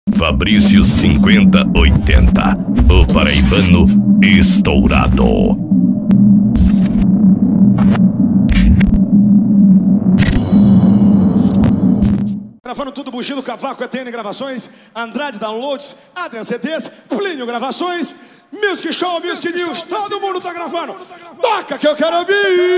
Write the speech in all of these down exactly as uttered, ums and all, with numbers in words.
Fabrício cinquenta oitenta, o paraibano estourado. Gravando tudo, Bugindo, Cavaco, E T N Gravações, Andrade Downloads, Adrian C Ds, Plínio Gravações, Music Show, Music News, todo mundo tá gravando. Toca que eu quero ouvir!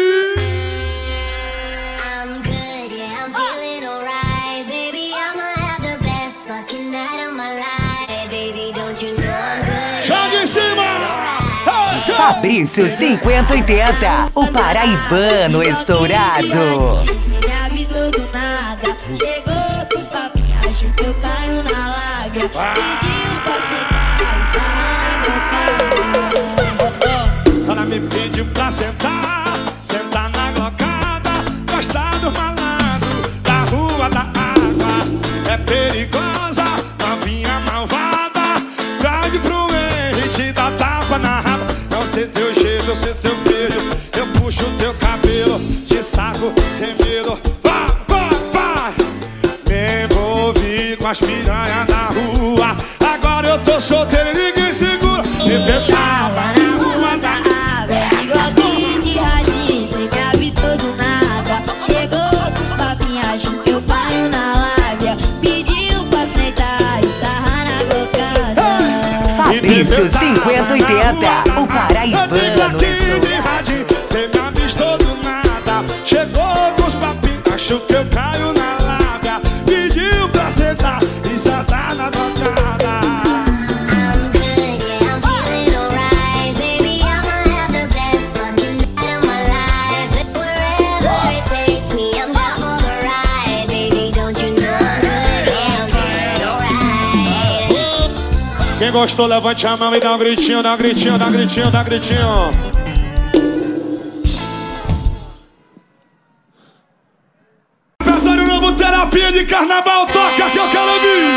I'm good, yeah, I'm feeling alright, baby. I'ma have the best fucking night of my life, baby. Don't you know I'm good? Joga em cima! Fabrício cinquenta oitenta, o paraibano estourado. Você me avisou do nada, chegou com os papinhos, acho que eu caio na lábia. Pediu pra sentar e sarrar na boca. Ela me pediu pra sentar, sentar na glocada, gostar do malandro, da rua da água. É perigosa, novinha malvada, grande pro erro e te dá tapa na raba. Não sei teu jeito, eu sei teu beijo, eu puxo teu cabelo, te saco sem medo. Vai, vai, vai. Me envolvi com as piranhas da rua, agora eu tô solteiro e ninguém segura. Me Tava na rua da água, bigodinho de radinho, cê me avisou do nada. Chegou com os papinhos, acho que eu caio na lábia. Pediu pra sentar e sarrar na bocada. Fabrício cinquenta oitenta, o paraibano estourado. Cê me avistou do nada, chegou com os papinhos, acho que eu caio na lábia. Pediu pra sentar e sarrar na bocada. I'm good, yeah, I'm feeling alright, baby. I'ma have the best fucking night of my life. Wherever it takes me, I'm down for the ride, baby. Don't you know I'm good, yeah, I'm feeling alright. Quem gostou, levante a mão e dá um gritinho, dá um gritinho, dá um gritinho, dá um gritinho. Repertório novo, terapia de carnaval, toca que eu quero ouvir.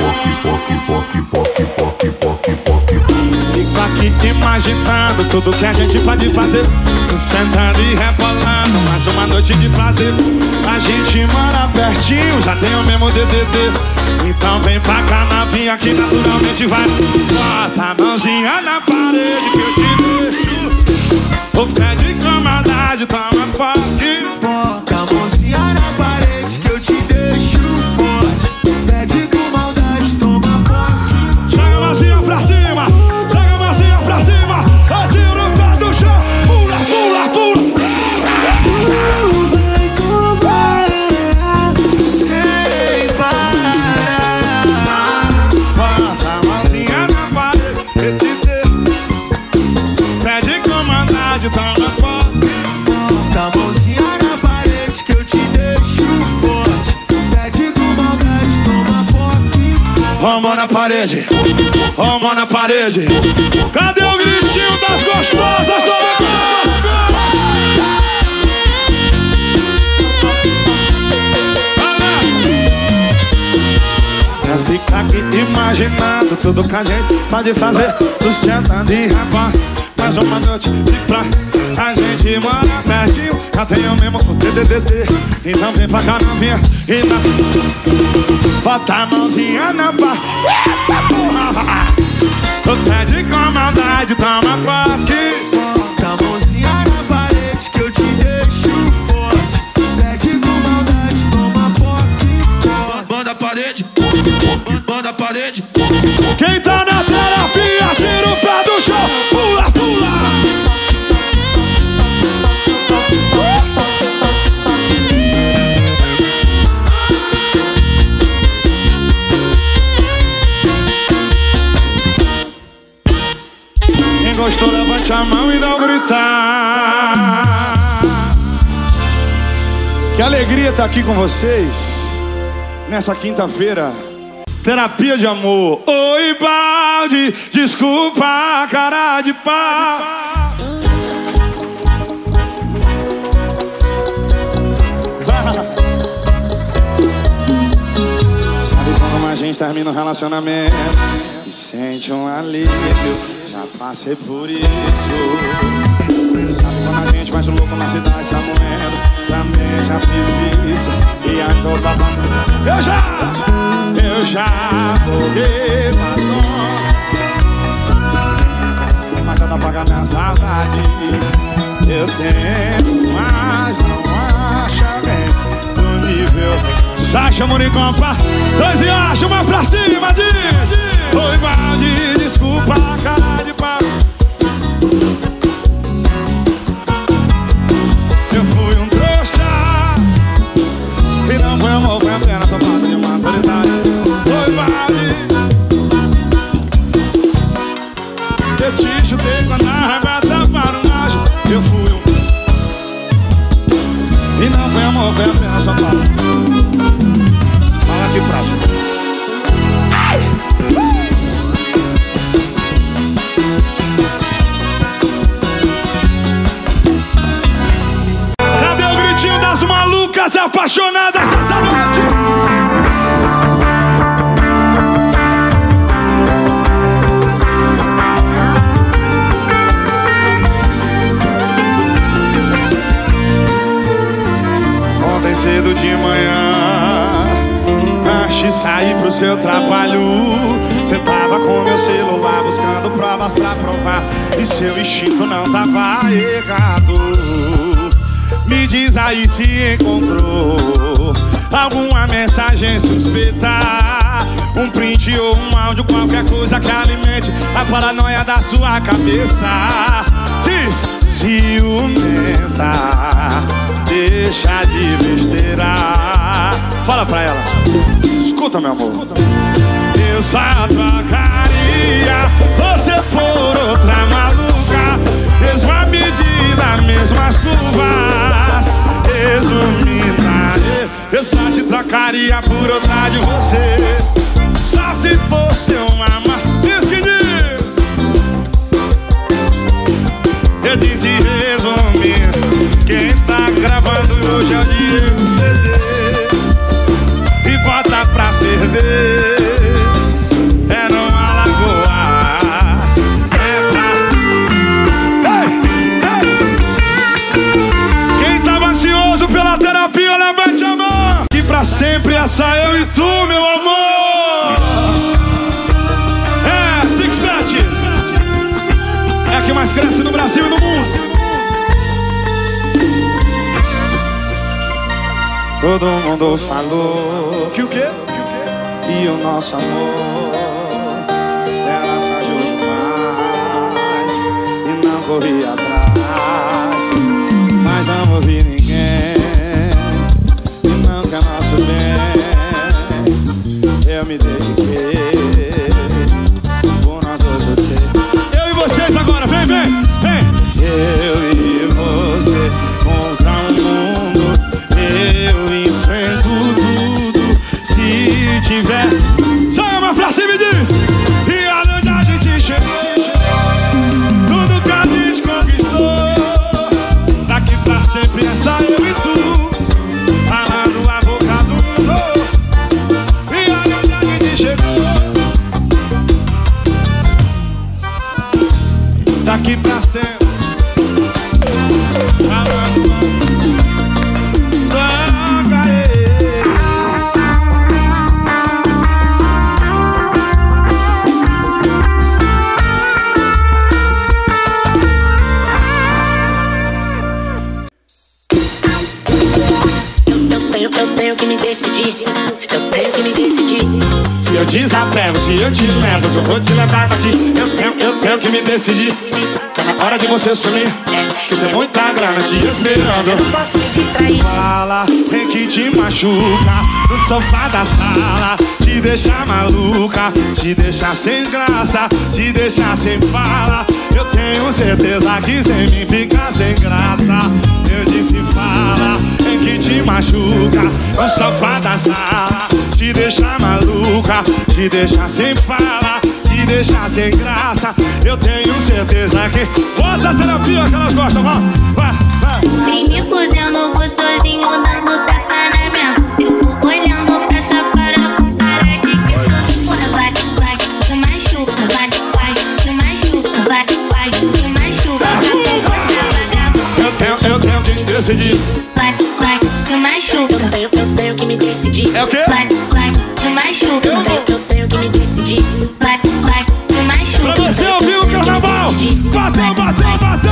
Fico aqui imaginando tudo que a gente pode fazer, sentado e rebolando, mais uma noite de prazer. A gente mora pertinho, já tem o mesmo D D D. Então vem pra cá, novinha, que naturalmente vai. Bota a mãozinha na parede que eu te deixo. O pé de comandade, toma toque. Bota a mãozinha na parede que eu te deixo forte. Pede com maldade, toma toque. Joga a mãozinha pra cima, joga a mãozinha pra cima. Atira o pé do chão, pula, pula, pula. Vem com parar, sem parar. Bota a mãozinha na parede que eu te deixo. Pede comandade, toma toque. Bota a mãozinha na parede que eu te deixo forte. Pede com maldade, toma toque. Roma na parede, Roma na parede. Cadê o gritinho das gostosas do Eu fico aqui imaginando tudo que a gente pode fazer. Tu sentando e rapaz, mais uma noite de pra. A gente mora pertinho, já tem o mesmo D D D. Então vem pra cá, novinha, e na... Bota a mãozinha na parede. Tu pede com maldade, toma toque. Bota a mãozinha na parede que eu te deixo forte. Pede com maldade, toma toque. Banda a parede, banda a parede. Quem tá na terapia, tira o pé do chão, pula, pula. Quem gostou, levante a mão e dá um gritar. Que alegria estar aqui com vocês nessa quinta-feira. Terapia de amor. Oi, balde, desculpa, cara de pau. Sabe como a gente termina um relacionamento e sente um alívio? Já passei por isso. Sabe quando a gente faz o louco na cidade, tá moendo? Também já fiz isso e a tô babando. Eu já, eu já joguei batom, mas nada paga minha saudade. Eu tento, mas não acha bem no nível. Sacha Moricopa, dois e acha, uma pra cima, diz. Oi, Valde, desculpa, cara de pau. Eu fui um trouxa e não foi amor, foi apenas só falta de maturidade. Oi, Valde, eu te chutei quando a raiva para um macho. Eu fui um e não foi amor, foi apenas só falta. Fala aqui pra gente. Cadê o gritinho das malucas apaixonadas dessa noite? Ontem cedo de manhã, antes de sair pro seu trabalho, cê tava com meu celular buscando provas pra provar e seu instinto não tava errado. Me diz aí se encontrou alguma mensagem suspeita, um print ou um áudio, qualquer coisa que alimente a paranoia da sua cabeça. Diz, ciumenta, deixa de besteira. Fala pra ela. Escuta, meu amor. Eu só trocaria você por outra maluca, mesma medida, mesmas curvas. Resumindo, eu só te trocaria por outra de você, só se fosse uma má. Diz que diz. Eu disse resumindo, quem tá gravando hoje é o Diego C D e bota pra ferver. É no Alagoas, é pra... Ei, ei. Quem tava ansioso pela terapia, levante a mão. Que pra sempre essa eu e tu, meu amor. É, Pixpet é a que mais cresce no Brasil e no mundo. Todo mundo falou que o quê? Que o nosso amor era frágil demais e não corria atrás, mas não ouvi ninguém e não quer nosso bem. Eu me dediquei por nós dois ter. Eu e vocês agora, vem, vem, vem. Eu e você contra o mundo, eu enfrento tudo. Se tiver, chama pra cima e diz. E aonde a gente chegou, tudo que a gente conquistou, daqui pra sempre é só eu e tu, falando a boca do mundo. E aonde a gente chegou, daqui pra sempre, falando a Eu tenho que me decidir, eu tenho que me decidir. Se eu desapego, se eu te levo, se eu vou te levar daqui, eu tenho, eu tenho que me decidir. Tá na hora de você sumir, que tem muita grana te esperando. Eu não posso me distrair. Fala, tem que te machuca no sofá da sala, te deixar maluca, te deixar sem graça, te deixar sem fala. Eu tenho certeza que sem mim fica sem graça. Eu disse fala, tem que te machuca no sofá da sala, te deixar maluca, te deixar sem fala, te deixar sem graça. Eu tenho certeza que bota a terapia que elas gostam, vai, vai, vai. Vem me fudendo gostosinho, dando tapa na minha. Eu vou olhando pra essa cara com cara de que sou sua. Vai, vai, tu machuca, vai, vai, tu machuca, vai, vai, tu machuca. Você vagabunda. decidir. Vai, vai, tu machuca. Eu tenho, eu tenho que me decidir. É o quê? Vai, vai, tu machuca. Eu tenho, eu tenho que me decidir. Vai, vai, tu machuca. Pra você ouvir o carnaval. Bateu, bateu, bateu.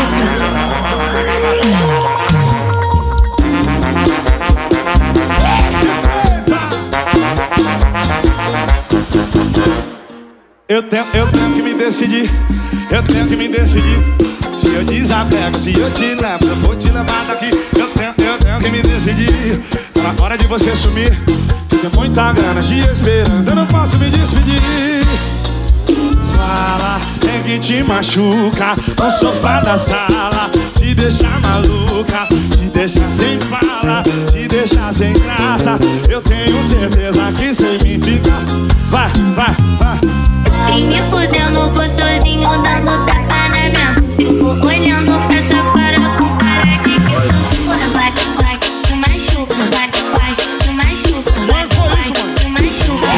Eu tenho, eu tenho que me decidir. Eu tenho que me decidir. Se eu desapego, se eu te levo, eu vou te levar daqui. Eu tenho, eu tenho que me decidir. Tá na hora de você sumir. Tenho muita grana te esperando, eu não posso me despedir. Fala, é que te machuca no sofá da sala, te deixa maluca, te deixa sem fala, te deixa sem graça. Eu tenho certeza que sem mim fica. Vai, vai, vai. E me fudendo gostosinho, dando tapa na minha. Eu vou olhando pra essa cara com cara de que eu não sou. Vai, vai, tu machuca. Vai, vai, tu machuca. Vai, vai, tu machuca.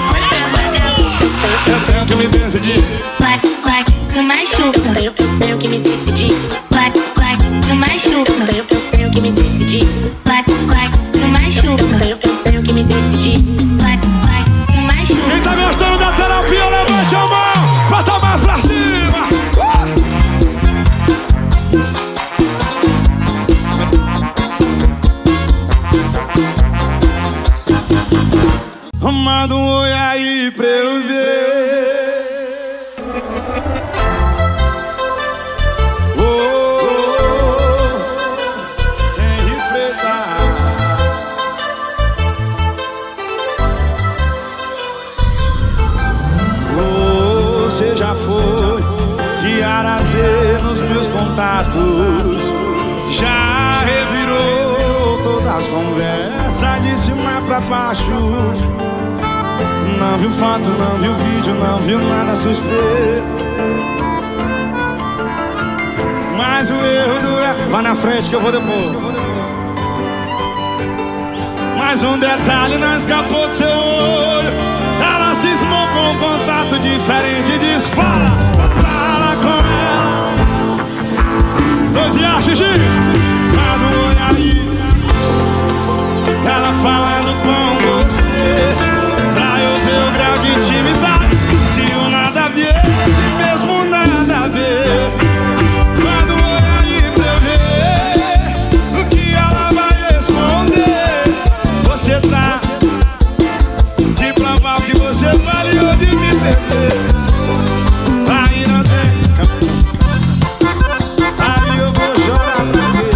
Eu tenho que me decidir. Vai, vai, tu machuca. Eu tenho, eu tenho que me decidir. Vai, vai, tu machuca. Eu tenho, eu tenho que me decidir. Vai, vai, tu machuca. Eu tenho, eu tenho que me decidir. Vai, vai, tu machuca. Quem tá gostando da terapia, levante a mão. Bota mais pra cima. Manda um oi aí pra eu ver. Oh, oh, oh, Henri Freitas. Oh, você já foi de A a Z nos meus contatos. Já revirou todas as conversas de cima pra baixo. Não viu foto, não viu vídeo, não viu nada suspeito. Mas o erro do erro, vai na frente que eu vou depois. Mas um detalhe não escapou do seu olho. Ela cismou com um contato diferente e diz: fala, fala com ela. Dois e a xixi, manda um oi aí. Ela falando com você, meu grau de intimidade, se o nada a ver, mesmo nada a ver. Manda um oi aí pra eu ver o que ela vai responder. Você tá de provar o que você valeu de me perder. Aí não tem, aí eu vou chorar pra ver.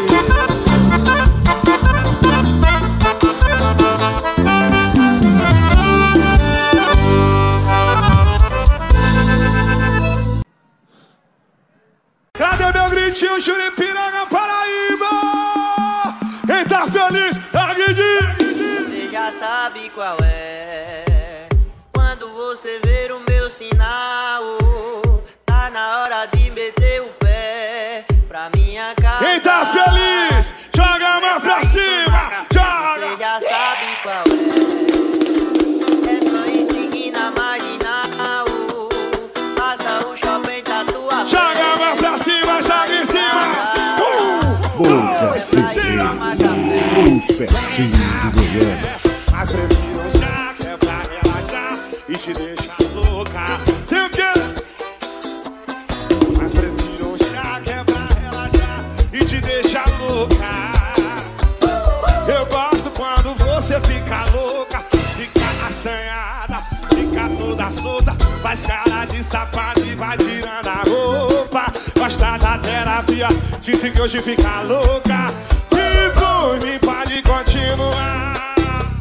Tio Juripiranga, Paraíba. Quem tá feliz, Aguidi. Você já sabe qual é. Quando você ver o meu sinal, tá na hora de meter o pé pra minha casa. Quem tá feliz, joga a mão pra cima. Joga. Você já sabe qual é. É só ir seguir na marginal. Passa o shopping da tua. Joga a mão pra cima, joga em cima. Boca Segredo, um certinho de Goiânia. Mas prefiro já que é pra relaxar e te deixar louca. Tem o quê? Mas prefiro já que é pra relaxar e te deixar louca. Eu gosto quando você fica louca, fica assanhada, fica toda solta, faz cara de safado e vai tirando a roupa. Gosta da terapia, disse que hoje fica louca. E por mim pode continuar.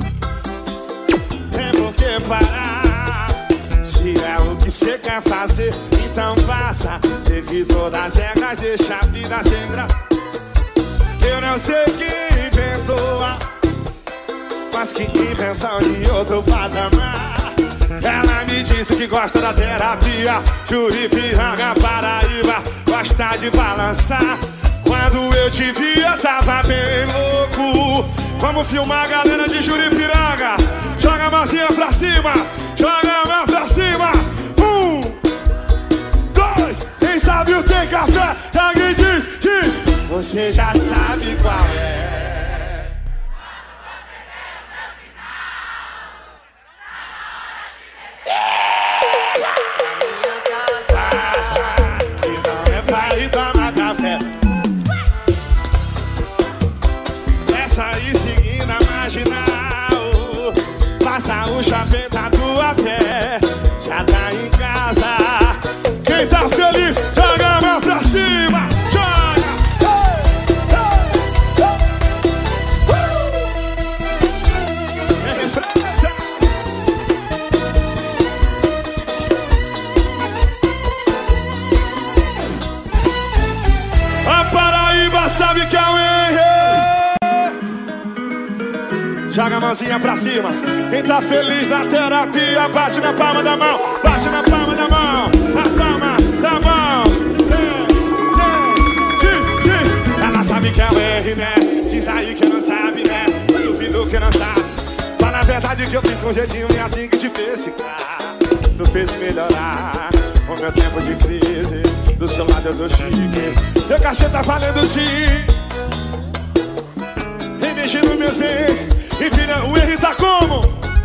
Tem por que parar. Se é o que você quer fazer, então faça. Sei que todas as regras deixam a vida sem graça. Eu não sei quem inventou a, mas que invenção de outro patamar. Ela me disse que gosta da terapia, Juripiranga, Paraíba, gosta de balançar. Quando eu te vi eu tava bem louco. Vamos filmar a galera de Juripiranga. Joga a mãozinha pra cima, joga a mão pra cima. Um, dois, quem sabe o tem café? Alguém diz, diz. Você já sabe. joga a mãozinha pra cima. Quem tá feliz na terapia, bate na palma da mão. Bate na palma da mão, na palma da mão. Diz, diz. Ela sabe que é o R, né? Diz aí que não sabe, né? Duvido que não sabe. Fala a verdade que eu fiz com jeitinho e assim que te fez ficar. Tu fez melhorar o meu tempo de crise. Do seu lado eu sou chique. Meu cachê tá valendo sim. Investindo meus bens. E filha, o R tá como?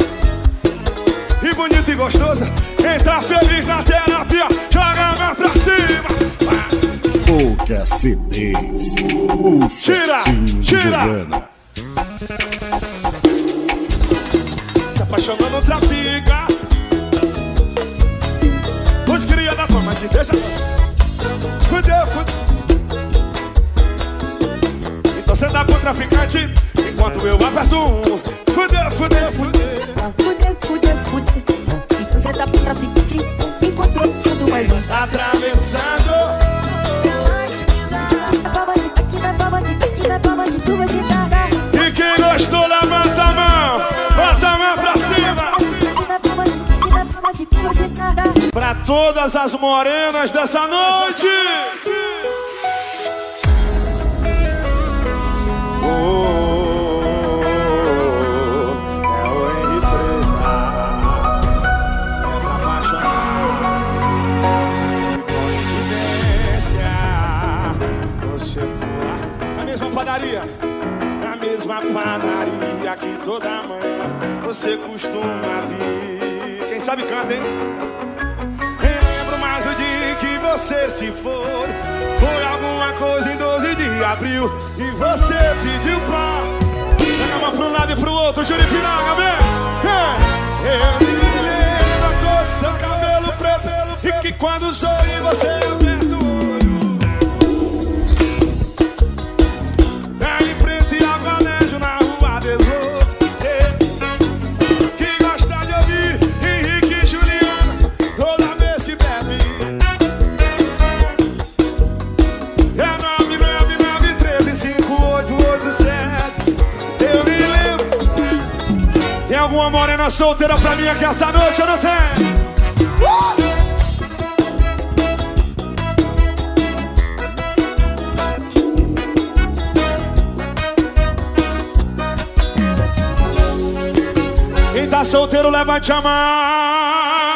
E bonito e gostoso. Quem tá feliz na terapia, joga a mão pra cima. Pouca acidez. O Tira, tira. Se apaixonando trafica. Os cria da forma de deixa. Fudeu, fudeu. Então cê dá pro traficante enquanto eu aperto um. Fudeu, fudeu, fudeu. Fudeu, fudeu, fudeu. Então cê tá pro traficante enquanto eu chuto mais um. Atravessando. Aqui na palma de, aqui na palma de tu você tá. E quem gostou, levanta a mão. Bota a mão pra cima. Aqui na palma de, aqui na palma de tu você tá. Pra todas as morenas dessa noite. Oh, é o Henry Freitas. É pra apaixonar. Coincidência. Você pula na mesma padaria. Na mesma padaria que toda manhã você costuma vir. Quem sabe canta, hein? Relembro mais o dia que você se for. Foi alguma coisa em doze de abril. E você pediu pra jogar uma pro lado e pro outro. Juripiranga, vem! É. Eu me lembro da cor do seu cabelo preto. E que quando sorri você aperta o olho. É em frente ao colégio na rua dezoito. Que gosta de ouvir Henrique e Juliana toda vez que bebe. É nove nove nove treze cinco oito oito sete. Eu me lembro. Tem alguma morena solteira pra mim aqui essa noite? Eu não tenho. Uh! Quem tá solteiro, levante a mão.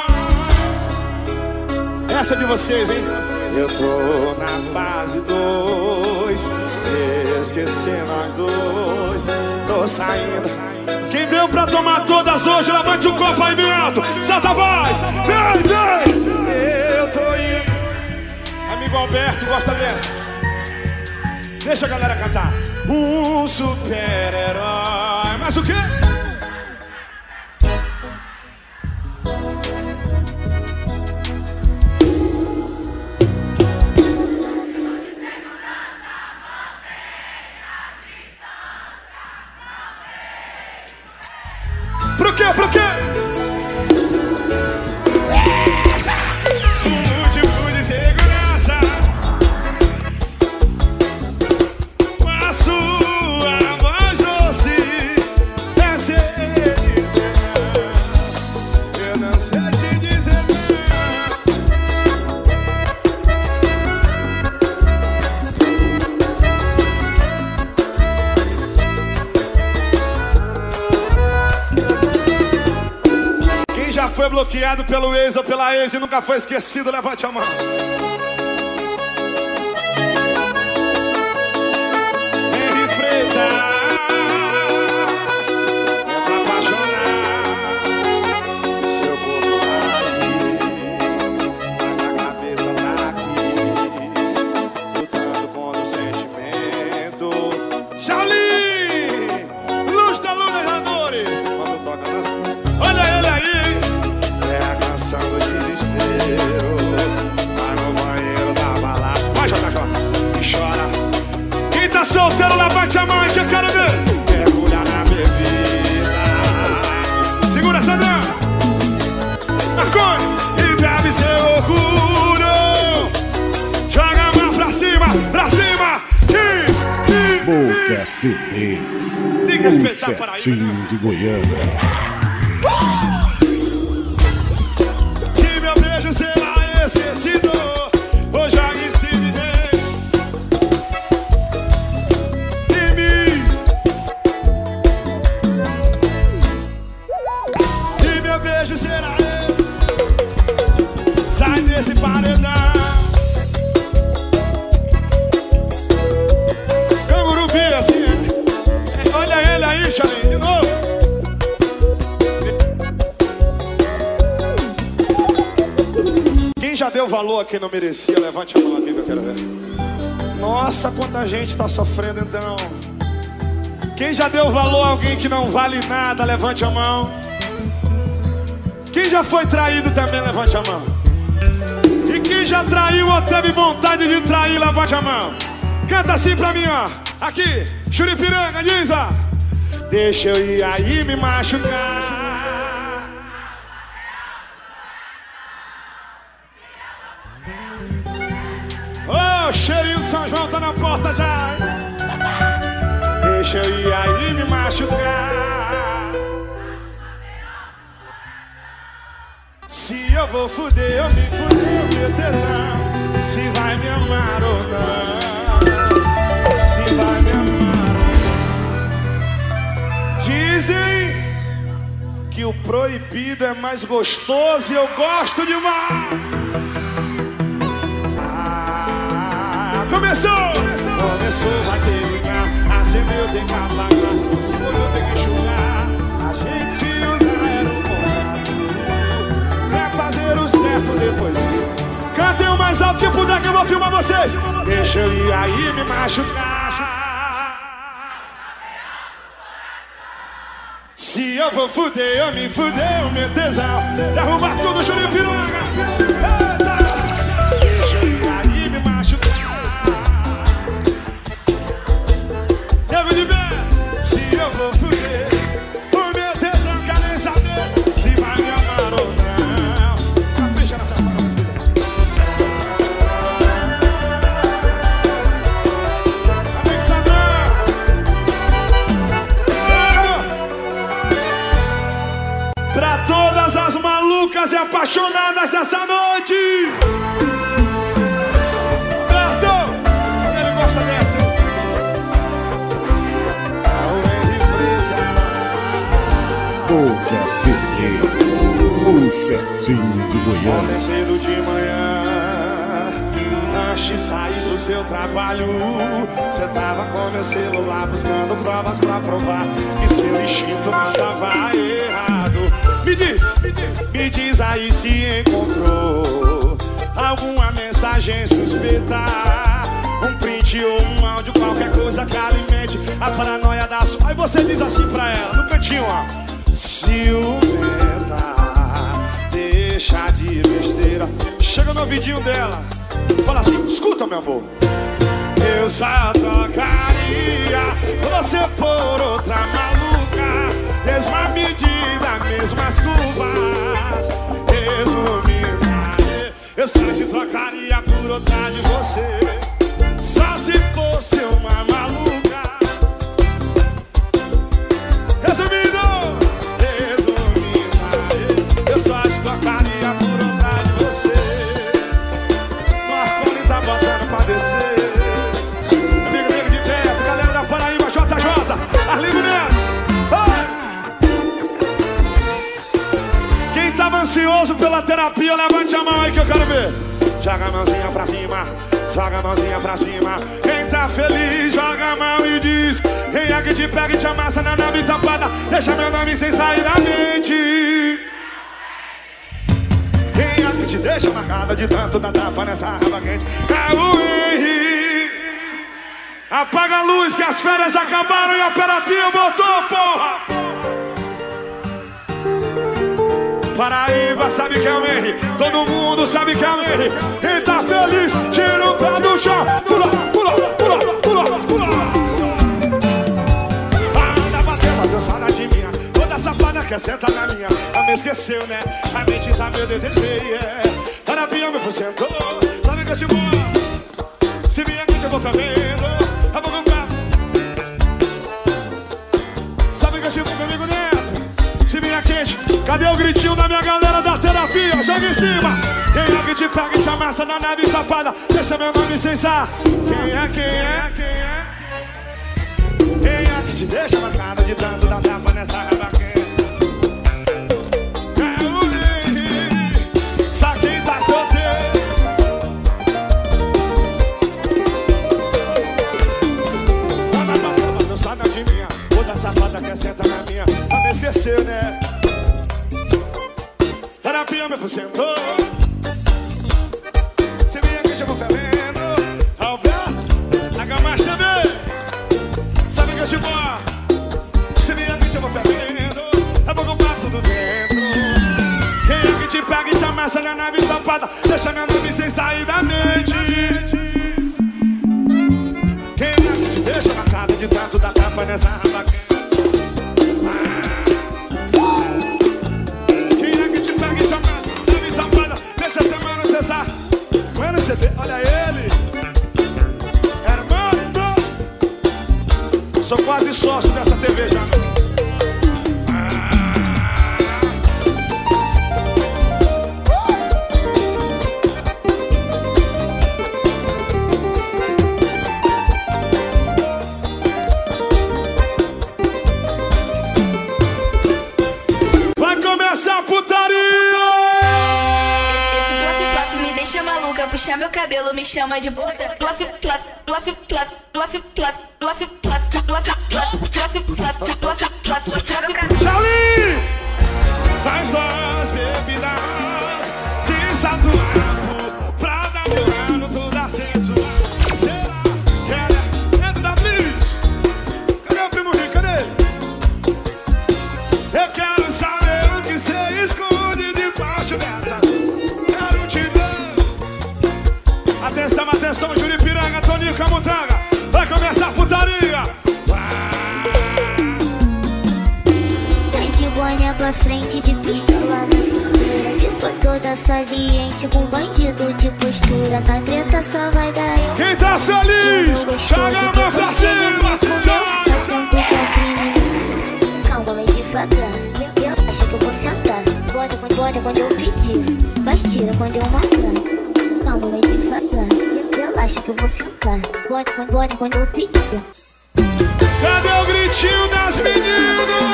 Essa é de vocês, hein? Eu tô na fase dois, esquecendo as dois. Tô saindo. Quem veio pra tomar todas hoje, levante o copo aí bem alto. Solta a voz. Vem, vem. Eu tô indo. Amigo Alberto, gosta dessa? Deixa a galera cantar. Um super-herói. Mas o quê? Pro quê? Pro quê? Último de segurança. Com a sua voz doce. É sei dizer não. Eu não sei te dizer foi bloqueado pelo ex ou pela ex e nunca foi esquecido, levante a mão. Henry Freitas, é pra apaixonar. Seu corpo tá aqui, mas a cabeça tá aqui, lutando contra o sentimento. Shaolin, luz da luz erradores. Quando toca nas... Olha ele aí. Do desespero, vai no banheiro da balada. Vai jogar aquela e chora. Quem tá solteiro, levante a mão que eu quero ver. Mergulha na bebida. Segura, Sandrão. Marconi e bebe seu orgulho. Joga a mão pra cima, pra cima. Isso, isso. Pouca acidez. Tem que Um respeitar a Paraíba, certinho né? de Goiânia. Que meu beijo será esquecido, ou já se me dei em mim. Que meu beijo será esse. Sai desse paredão. Cangurubi assim, é. Olha ele aí, Chalinho, de novo. Quem já deu valor a quem não merecia, levante a mão aqui que eu quero ver. Nossa, quanta gente tá sofrendo então. Quem já deu valor a alguém que não vale nada, levante a mão. Quem já foi traído também, levante a mão. E quem já traiu ou teve vontade de trair, levante a mão. Canta assim pra mim, ó. Aqui, Churipiranga, diz, ó. Deixa eu ir aí me machucar. Ô, oh, cheirinho São João tá na porta já, hein? Deixa eu ir aí me machucar. Se eu vou fuder, eu me fuder, meu tesão. Se vai me amar ou não. Se vai me amar ou não. Dizem que o proibido é mais gostoso e eu gosto demais. Ah, começou! Começou, começou vai terminar. Acendeu, tem que apagar. Segurou, tem que enxugar. A gente se usa, era um bom. Quer fazer o certo depois. Cantem o mais alto que puder que eu vou filmar vocês. Deixa eu ir aí me machucar. Se eu vou fuder, eu me fuder, o meu tesão. Derrubar tudo, Churipiranga. Eita! Deixa eu ir aí me machucar. Eu de bem. Se eu vou fuder, o meu tesão quer nem saber se vai me amar ou não. Tá fechando essa palavra, filha. Amigo Sandrão. Pra todas as malucas e apaixonadas dessa noite. Perdão, ele gosta dessa. Pouca acidez. Um certinho de Goiânia. Ontem cedo de manhã, antes de sair do seu trabalho, você tava com meu celular buscando provas pra provar que seu instinto não tava errado. Me diz, me diz, me diz aí se encontrou alguma mensagem suspeita, um print ou um áudio, qualquer coisa que alimente a paranoia da sua. Aí você diz assim pra ela, no cantinho, ó. Ciumenta, deixa de besteira. Chega no ouvidinho dela, fala assim, escuta meu amor. Eu só trocaria você por outra maluca, mesma medida, mesmas curvas. Resumindo, eu só te trocaria por outra de você, só se fosse uma maluca. Resumindo, resumindo, eu só te trocaria por outra de você. Marconi tá botando pra descer. Amigo, amigo de perto, galera da Paraíba, J J, Arlindo Neto. Quem tava ansioso pela terapia, levante a mão aí que eu quero ver. Joga a mãozinha pra cima, joga a mãozinha pra cima. Quem tá feliz, joga a mão e diz: quem é que te pega e te amassa na nave tapada, deixa meu nome sem sair da mente. Quem é que te deixa marcada de tanto dar tapa nessa raba quente? É o Henry. Apaga a luz que as férias acabaram e a terapia voltou, porra. Paraíba sabe que é o Henry, todo mundo sabe que é o Henry. Quem tá feliz, tira o pé do chão. Pula, pula, pula, pula, pula. Anda, bateu, bateu, saudade minha. Toda safada quer sentar na minha. Ah, me esqueceu, né? A mente tá meio D D P, é. Terapia me aposentou. Sabe que eu te vou. Se vier aqui, eu vou ficar vendo. Eu vou comprar. Cadê o gritinho da minha galera da terapia? Joga em cima. Quem é que te pega e te amassa na nave tapada? Deixa meu nome sem sar. Quem é, quem é, quem é? Quem é que te deixa marcada de tanto da tapa nessa rabaquinha? É o Ney, só quem tá solteiro. Manda, manda, manda, sai de minha. Toda safada quer sentar na minha. Pra me esquecer, né? Terapia me aposentou. Se vinha que eu vou fervendo. Alberto, H mais T V. Sabe que eu te vou. Se vinha que eu vou fervendo. Eu vou comprar tudo dentro. Quem é que te pega e te amassa na nave tapada? Deixa meu nome sem sair da mente. Quem é que te deixa marcada de tanto da tapa nessa rabaquinha? Olha ele, Hermano. Sou quase sócio dessa T V já. Vai começar a putaria. Puxar meu cabelo, me chama de puta. Pluff, pluff, pluff, pluff, pluff, pluff, pluff, pluff, pluff, pluff, pluff, pluff, pluff. Charlie! Faz duas bebidas de salto alto pra dar meu ano toda sensual. Será que ela é da Blitz? Cadê o primo rico? Cadê ele? Eu quero saber o que cê esconde debaixo dessa. Quero te dar. Atenção, atenção, Juripiranga, Toninho Camutanga. Vai começar a putaria. Vem de boné pra frente, de pistola na cintura. Ficou toda saliente com bandido de postura. Na treta só vai dar eu. Quem tá feliz? Joga a mão pra cima. Só sinto que é criminoso. Calma, vem devagar. Eu acho que eu vou sentar. Bota, bota quando eu pedir. Mas tira quando eu marcar. Calma, vai devagar. Relaxa que eu vou sentar. Bota, bota quando eu pedir. Cadê o gritinho das meninas?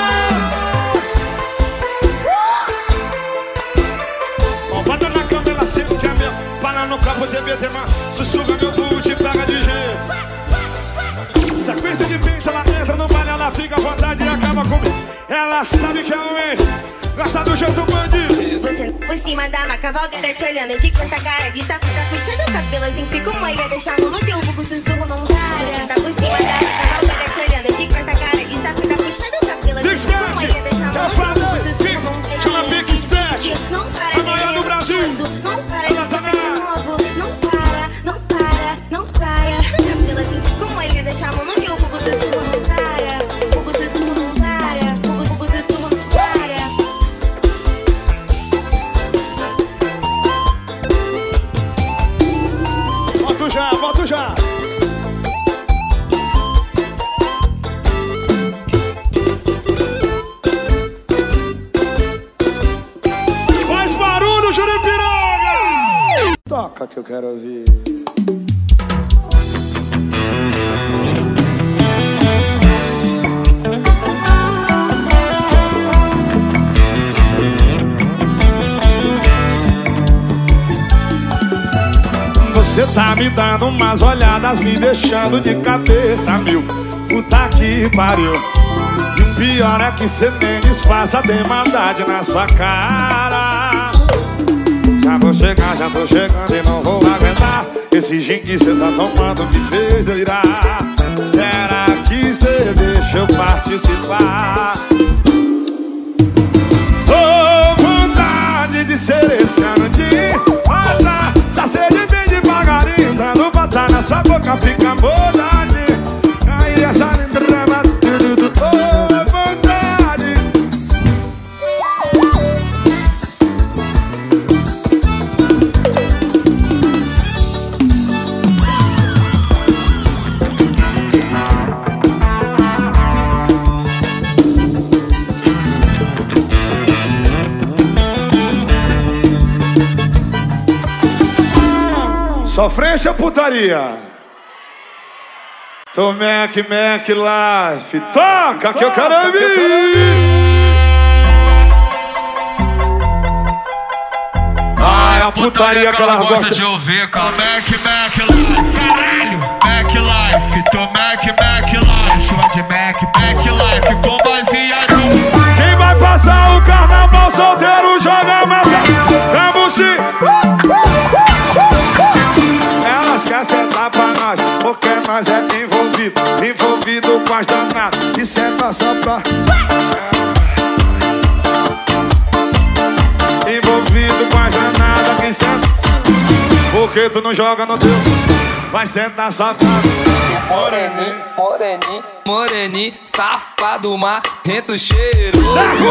Ó, bota na cama, ela sempre quer mesmo. Para no campo, T V, tema. Sussurra meu boot e pega de jeito. Sequência de pente, ela entra no baile, ela fica à vontade e acaba comigo. Ela sabe que é um eixo. Gosta do jeito bandido. Você por cima da maca, cavalgada te olhando de canta cara de tá, tá puxando o cabelo assim, fica uma ilha, deixa no teu buco, sussurro não para. Tá por cima da maca, cavalgada te olhando de canta cara de tá, tá puxando o cabelo assim, fica uma ilha, deixa no teu buco, sussurro não para. Chama Big Splash, não para, a maior do Brasil. Não para, de cima de novo, não para, não para, não para. Deixa no cabelo assim, fica uma ilha, deixa no teu buco, sussurro não para. Buco, sussurro não para, buco, buco, sussurro não para. Volto já, volto já. Faz barulho, Juripiranga! Toca que eu quero ouvir. Você tá me dando umas olhadas, me deixando de cabeça mil. Puta que pariu. E o pior é que cê nem disfarça, tem maldade na sua cara. Já vou chegar, já tô chegando e não vou aguentar. Esse gin que cê tá tomando me fez delirar. Será que cê deixa eu participar? Tô vontade de ser esse canudinho. Mata, só sei de bem devagarinho. Dando botar na sua boca, fica moldade. Aí essa lindrema, tudo, tô vontade. Sofrência ou putaria? Tô Mac, Mac Life. Toca que eu quero ouvir. Ah, é a putaria que ela gosta de ouvir, cara. Mac, Mac Life. Caralho, Mac Life. Tô Mac, Mac Life. Chama de Mac, Mac Life. Com baseado. Quem vai passar o carnaval solteiro joga massa. Vamos sim. Elas querem sentar pra nós, porque nós é envolvido, envolvido com as danadas. E senta só pra... Envolvido com as danadas, que senta. Porque tu não joga no teu, vai sentar só pra... Moreninho, moreninho, moreninho, safado, marrento, cheiroso.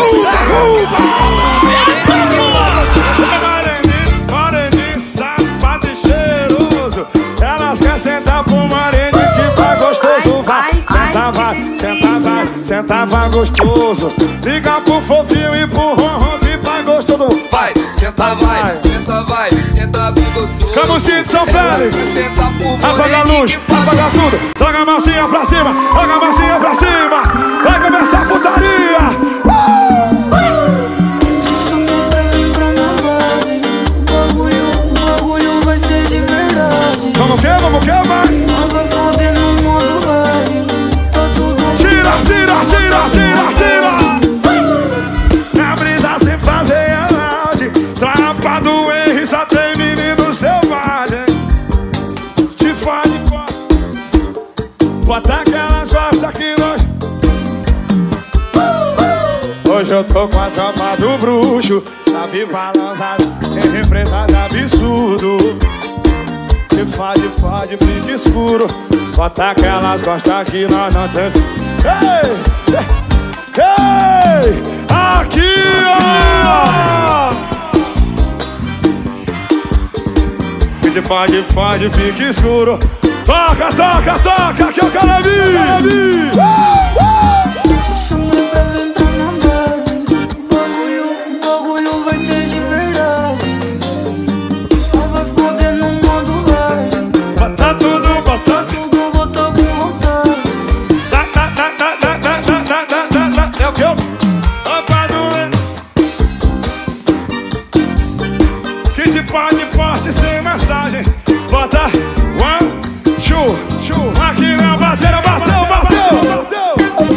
Moreninho, moreninho, safado e cheiroso. Elas querem sentar pro moreninho que vai gostoso. Vai, senta, vai, senta, vai, senta, vai gostoso. Liga pro fofinho e pro ronron que vai gostoso. Vai, senta, vai, senta, vai, senta bem gostoso. Camusim de São Félix. Apaga a luz, apaga tudo. Joga a mãozinha pra cima, joga a mãozinha pra cima. Vai começar a putaria. Se chamar pra mim pra minha base, o bagulho, o bagulho vai ser de verdade. Vamos que, vamos que, vai. Vai foder no modo hard. Tá tudo tira, tira, tira, tira, tira. Na brisa sem fazer alarde. Trapa do Henry, só tem menino selvagem. Te faz de fora. Bota que elas gostam que nós. Hoje eu tô com a tropa do bruxo. Sabe balançar, tem empresário absurdo. Que faz de fode, fica escuro. Bota que elas gostam que nós não tem. Ei, ei, aqui ó. Que de fode, fode, fica escuro. Toca, toca, toca, que eu quero ouvir. se chamar pra mim pra minha base, o bagulho, o bagulho vai ser de verdade. Vai foder no modo hard. Bota tudo, bota tudo, bota com vontade. Da, da, da, da, da, da, da, da, da, da. É o que eu? Opa, doer. Que de pode, forte, sem massagem. Bota one, two, two. Aqui na bateria, bateu, bateu, bateu.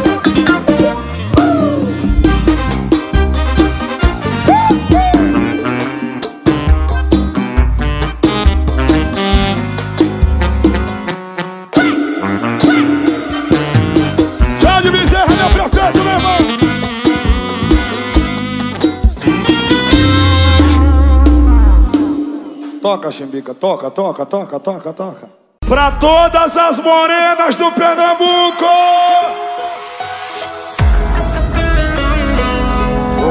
Jorge Bezerra, meu prefeito, meu irmão. Toca, Chimbica, toca, toca, toca, toca, toca. Pra todas as morenas do Pernambuco. Oh,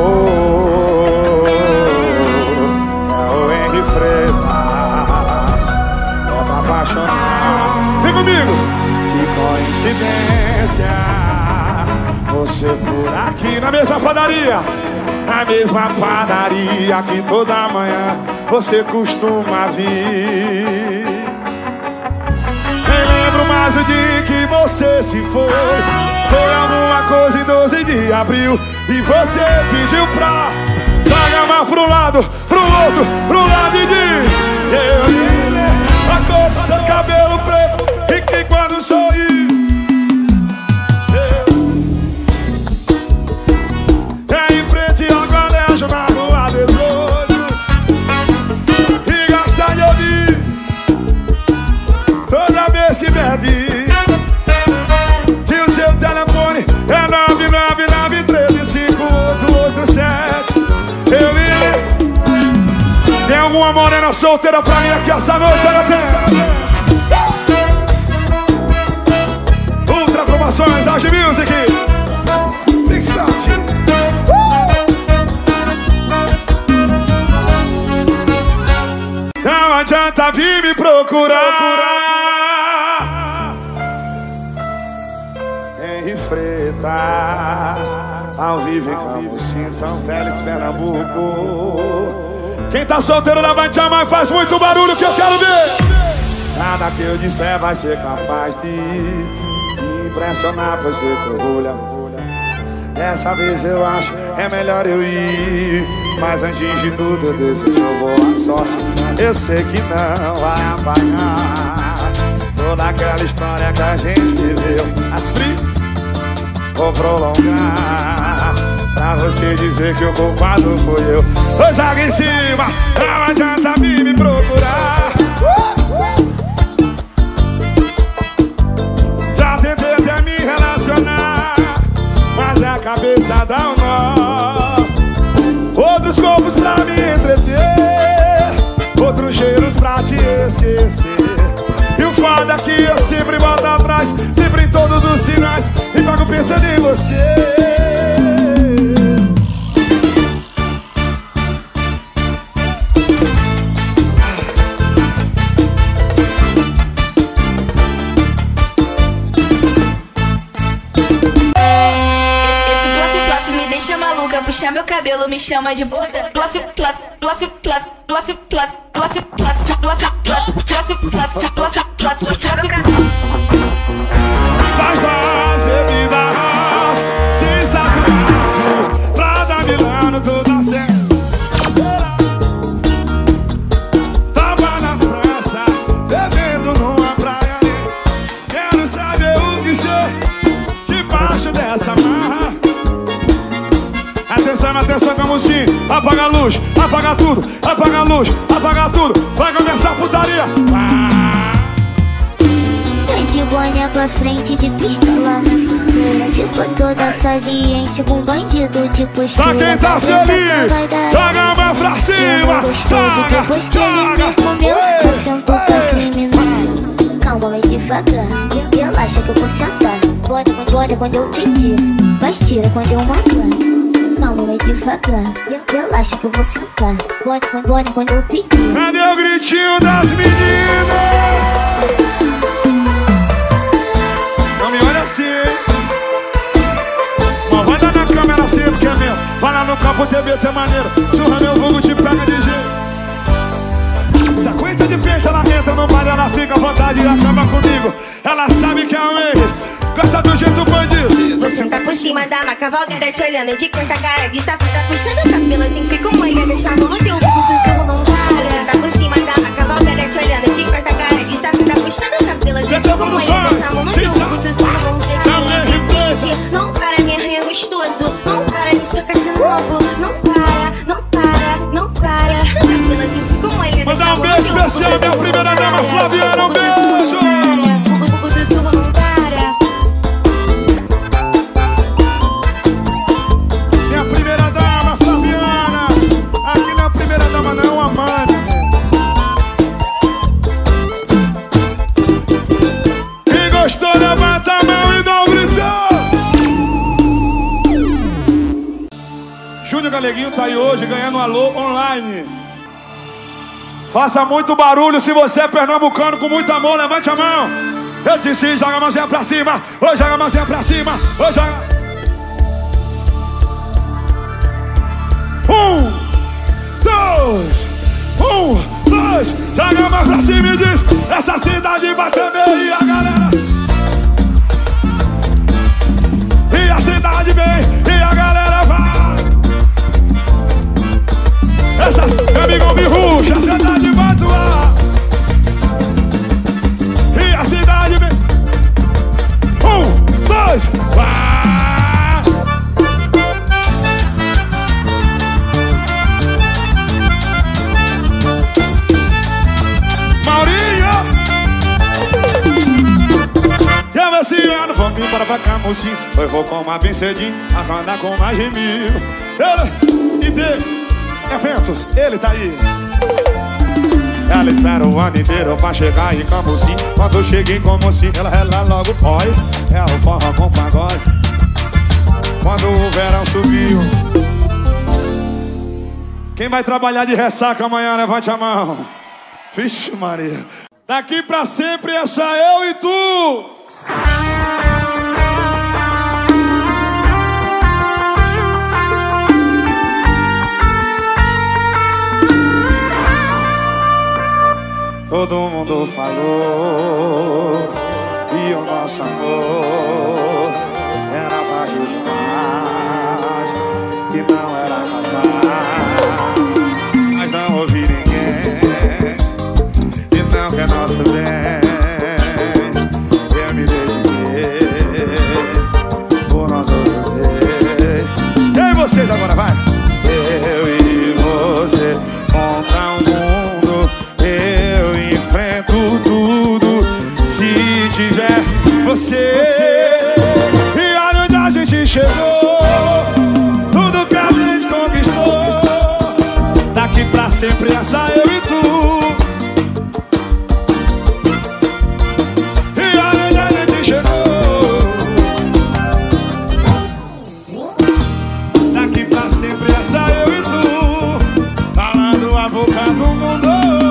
é o Henry Freitas. É pra apaixonar. Vem comigo. Que coincidência. Você por aqui na mesma padaria. Na mesma padaria que toda manhã você costuma vir. Nem lembro mais o dia que você se foi. Foi alguma coisa em doze de abril. E você pediu pra pagar mais pro lado, pro outro, pro lado e diz: eu li a cor do seu cabelo preto. E que quando sorri é em frente ao colégio na rua dezoito. E gosta de ouvir toda vez que bebe. E o seu telefone é nove nove nove três cinco oito oito sete. Eu vi. Tem alguma morena solteira pra mim aqui essa noite? Ela tem. Ultra Promoções, Age Music. Big Start. Não adianta vir me procurar. Henry Freitas, ao vivo em Camusim, São Félix, Pernambuco. Quem tá solteiro levante a mão e faz muito barulho que eu quero ver. Nada que eu disser vai ser capaz de me impressionar, pois você que orgulha. Dessa vez eu acho é melhor eu ir, mas antes de tudo eu desejo boa sorte. Eu sei que não vai apagar toda aquela história que a gente viveu. As frias vou prolongar pra você dizer que o culpado foi eu. Eu jogo em cima, não adianta vir me procurar. Já tentei até me relacionar, mas a cabeça dá um nó. Outros corpos pra me entreter, outros cheiros pra te esquecer. E o foda é que eu sempre volto atrás, sempre em todos os sinais, e fico pensando em você. Puxar meu cabelo, me chama de puta. Pluff, pluff, pluff, pluff, pluff, pluff, pluff, pluff, pluff, pluff, pluff, pluff, pluff, pluff. Faz das bebidas de saco pra dar Milano toda certa. Tava na França, bebendo numa praia. Quero saber o que ser debaixo dessa marra. Atenção, atenção, Camusim. Apaga a luz, apaga tudo, apaga a luz, apaga tudo. Vai começar a putaria. Vem de boné pra frente, de pistola na cintura. Ficou toda saliente, com bandido de postura. Pra quem tá feliz, joga a mão pra cima. Gostoso, depois que ele me comeu, só sentou pra criminoso. Calma, vai devagar, relaxa que eu vou sentar. Bora, bora quando eu pedir, mas tira quando eu mandar. Calma, vai devagar, relaxa que eu vou sentar. Bora, bora quando eu pedir. Cadê o gritinho das meninas? Não me olha assim, hein? Mas vai dar na câmera assim, porque é mesmo. Vai lá no campo T V, tem maneiro. Surra meu vulgo, te pega de jeito. Sequência de peixe, ela entra no bar, ela fica à vontade e acaba comigo. Ela sabe que é um erro, gosta do jeito bandido. Vou sentar por cima da maca, cavalgada te olhando de canto, cara de safada, puxando o cabelo assim, fico molhada, deixando no teu cu, então não para. Sentar por cima da maca, cavalgada te olhando de canto, cara de safada, puxando o cabelo assim, fico molhada, deixando no teu cu, então não para. Não para, me arranha gostoso, não para, me soca de novo, não para, não para, não para. Puxando o cabelo assim, fico molhada, mandar um beijo especial, minha primeira dama Flaviana, um beijo. Minha primeira dama Flaviana, aqui na primeira dama não, Amanda. Quem gostou, levanta a mão e dá um gritão. Júnior Galeguinho tá aí hoje ganhando um alô online. Faça muito barulho se você é pernambucano com muito amor, levante a mão. Eu disse, joga a mãozinha pra cima. Oi, joga a mãozinha pra cima. Oi, joga. Um, dois, um, dois. Joga a mão pra cima e diz: essa cidade vai tremer e a galera. E a cidade vem e a galera vai. Essa, meu amigo, me ruxa, a cidade vai atuar. E a cidade vem. Um, dois, vai. Maurinho. E eu esse ano vou me embora pra Camusim. Eu vou com uma bem cedinho, arrandar com mais de mil. Ele, e dele. Eventos, ele tá aí. Ela espera o ano inteiro pra chegar em Camusim. Quando eu cheguei em Camusim, ela rela logo. Oi, é o forró com pagode. Quando o verão subiu. Quem vai trabalhar de ressaca amanhã, levante a mão. Vixe Maria. Daqui pra sempre é só eu e tu. Todo mundo mundo falou e o nosso amor era fácil demais, que não era capaz, mas não ouvi ninguém e não quer nosso bem. Eu me dediquei por nós outros dois. E aí vocês agora, vai! Eu e você contra o mundo, eu enfrento tudo se tiver você. E olha onde a gente chegou, tudo que a gente conquistou, daqui pra sempre é só eu e tu. E olha onde a gente chegou, daqui pra sempre é só eu e tu, falando a boca do mundo.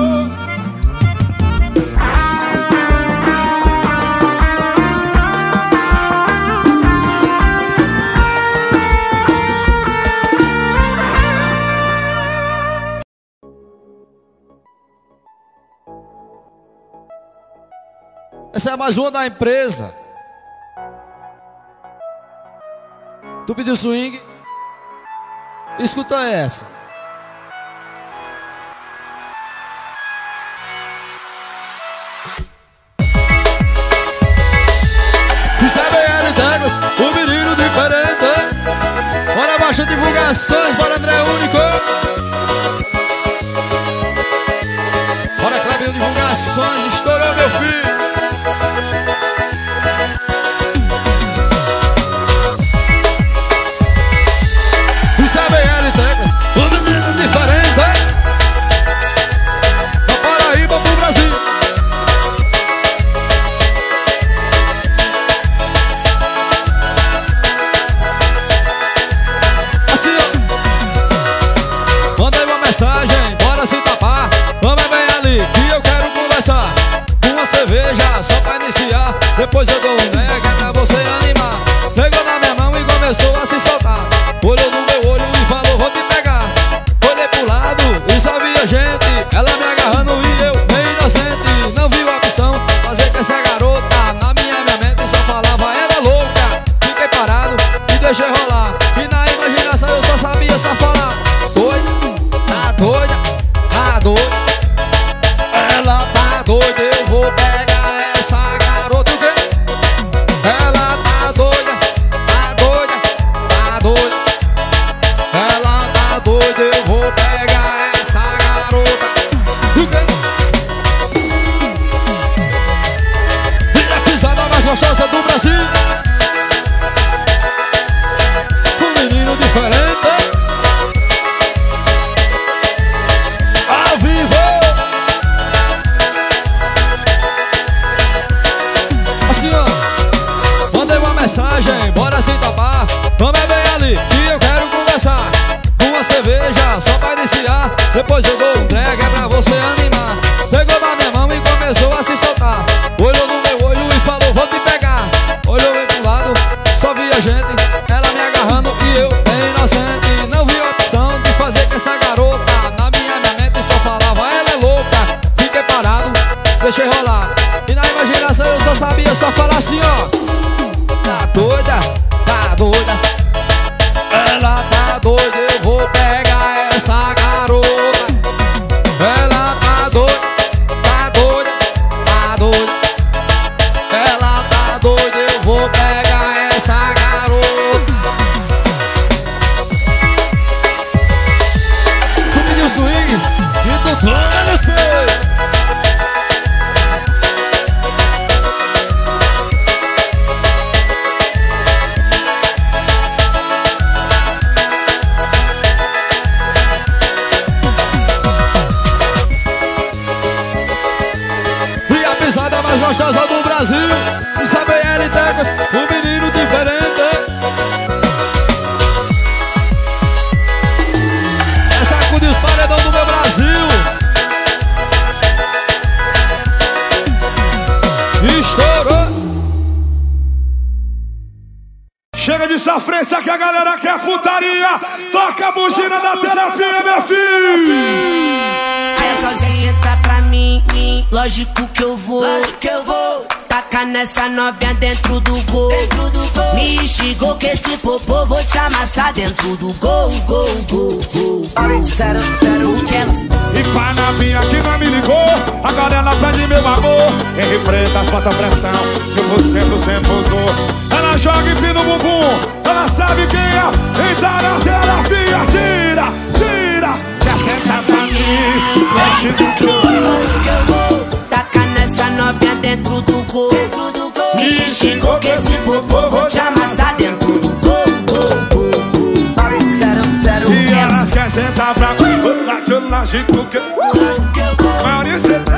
Essa é mais uma da empresa. Tu pediu swing? Escuta essa. Isabel Douglas, o menino diferente. Bora baixa divulgações, bora André Único. Bora Clebinho divulgações, estourou meu filho. Isabel Douglas, o menino diferente. Da Paraíba pro Brasil. Assim, ó. Mandei uma mensagem, bora se tapar. Vamos bem ali, que eu quero conversar. Uma cerveja só pra iniciar, depois eu dou um nega pra você animar. Pegou na minha mão e começou a se soltar. Olhou no meu olho e falou, vou te pegar. Olhei pro lado e só via gente, ela me agarrando e eu bem inocente. Não vi a opção, fazer com essa garota. Na minha, minha mente só falava, ela é louca. Fiquei parado e deixei rolar. E na imaginação eu só sabia só falar. Doida, tá doida, tá doida. Ela tá doida, eu vou pegar essa garota. O quê? Ela tá doida, tá doida, tá doida. Ela tá doida, eu vou pegar essa garota. O quê? E a pisada mais gostosa do Brasil. Um menino diferente. Ao vivo. Assim, ó. Mandei uma mensagem, bora se topar. Vamos bem ali, que eu quero conversar. Uma cerveja só pra iniciar, depois eu dou um drag pra você animar. Pegou na minha mão e começou a se soltar. Olhou no meu olho e falou, vou te pegar. Olhou pro lado, só via gente, ela me agarrando e eu bem inocente. Não vi a opção de fazer com essa garota. Na minha, minha mente só falava, ela é louca. Fiquei parado, deixei rolar. E na imaginação eu só sabia só falar assim, ó. Tá doida, tá doida. Ela tá doida, eu vou pegar essa garota. Ela tá doida, tá doida, tá doida. Ela tá doida, eu vou pegar essa garota. Tu pediu swing e tu toma nos peitos. Mais gostosa do Brasil, Isabel Douglas, um menino diferente. É sacudir os paredão do meu Brasil. Estourou. Chega de sofrência que a galera quer putaria. Toca a buzina da terapia, meu filho. Aí essa senta pra mim, mim, Lógico que eu vou, lógico que eu vou. Taca nessa novinha dentro do gol, dentro do gol. Me instigou que esse popô vou te amassar dentro do gol, gol, gol, gol. Zero, zero, e pra novinha que não me ligou, agora ela pede meu amor. Henri Freitas bota pressão, mil por cento sempre voltou. Ela joga e pina o bumbum, ela sabe quem é. Entra na tela, filha, tira, tira. Quer sentar pra mim, mexe no que eu vou. Taca nessa novinha dentro do gol, dentro do gol. Me instigou que esse popô vou te amassar dentro do gol, gol, gol, gol. Zero, zero, e elas querem sentar pra mim, lá de eu laje porque Maurício